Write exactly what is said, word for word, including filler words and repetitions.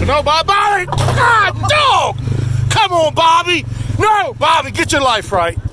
No, Bobby. Bobby! God, dog! Come on, Bobby! No, Bobby, get your life right.